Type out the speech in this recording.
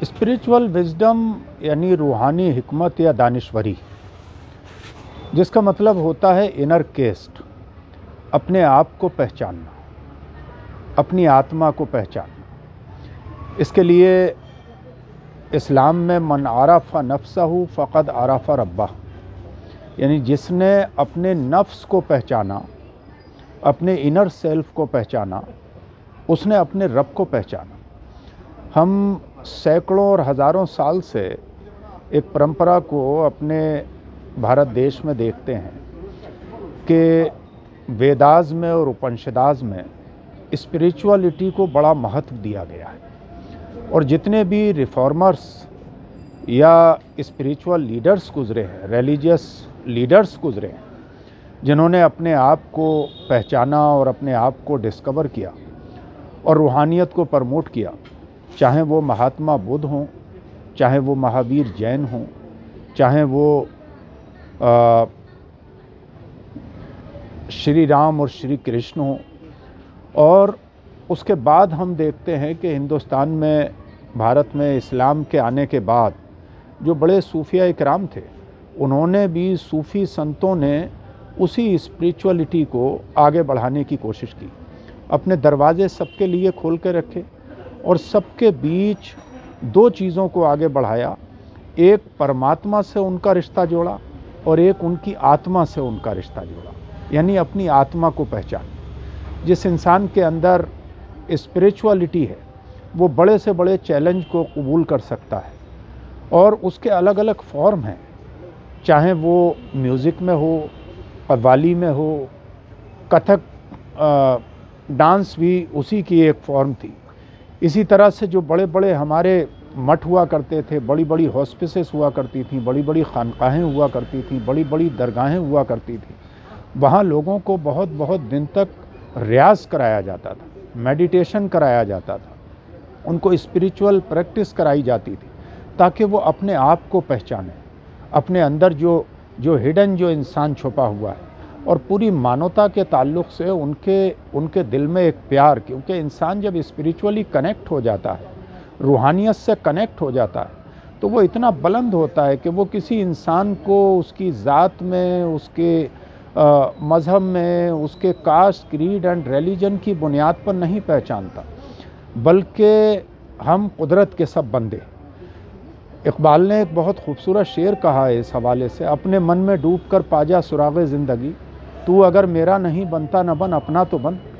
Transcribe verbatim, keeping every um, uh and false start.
Spiritual wisdom यानी रूहानी हिकमत या दानिश्वरी, जिसका मतलब होता है इनर केस्ट, अपने आप को पहचानना, अपनी आत्मा को पहचानना। इसके लिए इस्लाम में मन आरफ़ नफ्सहु फ़क़द आरफ़ रब्बह, यानी जिसने अपने नफ्स को पहचाना, अपने इनर सेल्फ को पहचाना, उसने अपने रब को पहचाना। हम सैकड़ों और हज़ारों साल से एक परंपरा को अपने भारत देश में देखते हैं कि वेदास में और उपनिषदास में स्पिरिचुअलिटी को बड़ा महत्व दिया गया है। और जितने भी रिफॉर्मर्स या स्पिरिचुअल लीडर्स गुज़रे हैं, रिलीजियस लीडर्स गुज़रे हैं, जिन्होंने अपने आप को पहचाना और अपने आप को डिस्कवर किया और रूहानियत को प्रमोट किया, चाहे वो महात्मा बुद्ध हों, चाहे वो महावीर जैन हों, चाहे वो आ, श्री राम और श्री कृष्ण हों। और उसके बाद हम देखते हैं कि हिंदुस्तान में, भारत में इस्लाम के आने के बाद जो बड़े सूफिया इकराम थे, उन्होंने भी, सूफ़ी संतों ने उसी स्पिरिचुअलिटी को आगे बढ़ाने की कोशिश की। अपने दरवाजे सबके लिए खोल के रखे और सबके बीच दो चीज़ों को आगे बढ़ाया। एक परमात्मा से उनका रिश्ता जोड़ा और एक उनकी आत्मा से उनका रिश्ता जोड़ा, यानी अपनी आत्मा को पहचान। जिस इंसान के अंदर स्पिरिचुअलिटी है, वो बड़े से बड़े चैलेंज को कबूल कर सकता है। और उसके अलग अलग फॉर्म हैं, चाहे वो म्यूज़िक में हो, कव्वाली में हो, कथक डांस भी उसी की एक फॉर्म थी। इसी तरह से जो बड़े बड़े हमारे मठ हुआ करते थे, बड़ी बड़ी हॉस्पिसेस हुआ करती थी, बड़ी बड़ी खानकाहें हुआ करती थी, बड़ी बड़ी दरगाहें हुआ करती थी, वहाँ लोगों को बहुत बहुत दिन तक रियाज़ कराया जाता था, मेडिटेशन कराया जाता था, उनको स्पिरिचुअल प्रैक्टिस कराई जाती थी, ताकि वो अपने आप को पहचानें, अपने अंदर जो जो हिडन जो इंसान छुपा हुआ है। और पूरी मानवता के ताल्लुक़ से उनके उनके दिल में एक प्यार, क्योंकि इंसान जब स्पिरिचुअली कनेक्ट हो जाता है, रूहानियत से कनेक्ट हो जाता है, तो वो इतना बुलंद होता है कि वो किसी इंसान को उसकी ज़ात में, उसके मज़हब में, उसके कास्ट, क्रीड एंड रिलीजन की बुनियाद पर नहीं पहचानता, बल्कि हम कुदरत के सब बंदे। इकबाल ने एक बहुत खूबसूरत शेर कहा है इस हवाले से, अपने मन में डूब कर पाजा सुराग़े ज़िंदगी, तू अगर मेरा नहीं बनता न बन अपना तो बन।